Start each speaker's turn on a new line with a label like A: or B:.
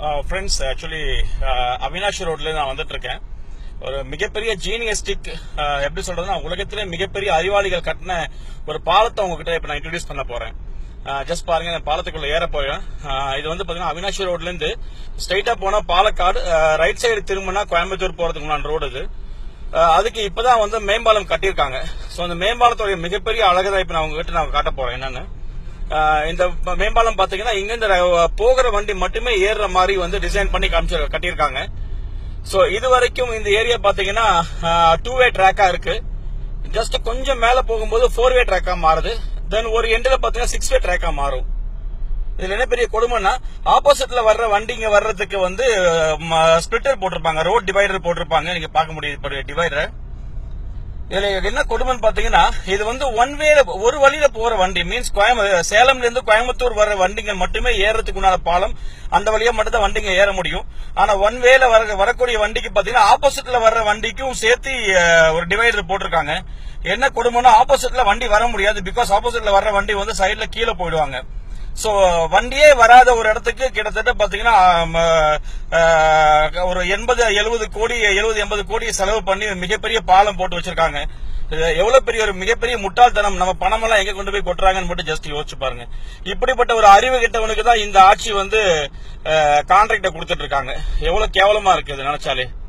A: Friends actually Avinashi ரோட்ல நான் வந்துட்டு இருக்கேன். ஒரு மிகப்பெரிய ஜீனியஸ்டிக் எப்படி சொல்றதுன்னா உலகத்திலே மிகப்பெரிய அறிவாளிகள் கட்டின ஒரு பாலத்தை உங்ககிட்ட இப்ப நான் இன்ட்ரோடியூஸ் பண்ண போறேன். ஜஸ்ட் பாருங்க, இந்த பாலத்துக்குள்ள ஏற போறேன். இது வந்து பாத்தீங்கன்னா அவினாஷி ரோட்ல இருந்து ஸ்ட்ரைட்டா போனா பாலக்காடு, ரைட் சைடு திரும்பினா கோயம்புத்தூர் போறதுக்கு முன்னாடி ரோடு இது. அதுக்கு இப்பதான் வந்து மேம்பாலம் கட்டியிருக்காங்க. சோ அந்த மேம்பாலத்தோட மிகப்பெரிய அழகுதான் இப்ப நான் உங்ககிட்ட நான் காட்ட போறேன். என்னன்னு, இந்த மேம்பாலம் பாத்தீங்கன்னா இங்க இந்த போகிற வண்டி மட்டுமே ஏறுற மாதிரி வந்து டிசைன் பண்ணி கட்டியிருக்காங்க. சோ இது வரைக்கும் இந்த ஏரியா பாத்தீங்கன்னா 2-வே ட்ராக்கா இருக்கு. ஜஸ்ட் கொஞ்சம் மேல போகும்போது 4-வே ட்ராக்கா மாறுது. தென் ஒரு எண்ட்ல பாத்தீங்கன்னா 6-வே ட்ராக்கா மாறும். இதுல என்ன பெரிய கொடுமைன்னா, ஆப்போசிட்ல வர்ற வண்டிங்க வர்றதுக்கு வந்து ஸ்பிளிட்டர் போட்டிருப்பாங்க, ரோட் டிவைடர் போட்டிருப்பாங்க. நீங்க பார்க்க முடியுது டிவைடர். இதுல என்ன கொடுமைன்னு பாத்தீங்கன்னா, இது வந்து ஒரு வழியில போற வண்டி மீன்ஸ் சேலம்ல இருந்து கோயம்புத்தூர் வர்ற வண்டிங்க மட்டுமே ஏறதுக்கு உண்டான பாலம். அந்த வழியா மட்டும் தான் வண்டிங்க ஏற முடியும். ஆனா ஒன் வேல வரக்கூடிய வண்டிக்கு பாத்தீங்கன்னா ஆப்போசிட்ல வர்ற வண்டிக்கும் சேர்த்து ஒரு டிவைடர் போட்டிருக்காங்க. என்ன கொடுமைன்னா, ஆப்போசிட்ல வண்டி வர முடியாது. பிகாஸ் ஆப்போசிட்ல வர்ற வண்டி வந்து சைட்ல கீழே போயிடுவாங்க. சோ வண்டியே வராத ஒரு இடத்துக்கு கிட்டத்தட்ட பாத்தீங்கன்னா ஒரு 80 கோடி செலவு பண்ணி மிகப்பெரிய பாலம் போட்டு வச்சிருக்காங்க. எவ்வளவு பெரிய ஒரு மிகப்பெரிய முட்டாள்தனம். நம்ம பணம் எல்லாம் எங்க கொண்டு போய் கொட்டுறாங்கன்னு மட்டும் ஜஸ்ட் யோசிச்சு பாருங்க. இப்படிப்பட்ட ஒரு அறிவு கிட்டவனுக்கு தான் இந்த ஆட்சி வந்து கான்ட்ராக்ட கொடுத்துட்டு இருக்காங்க. எவ்வளவு கேவலமா இருக்கு இது நினைச்சாலே.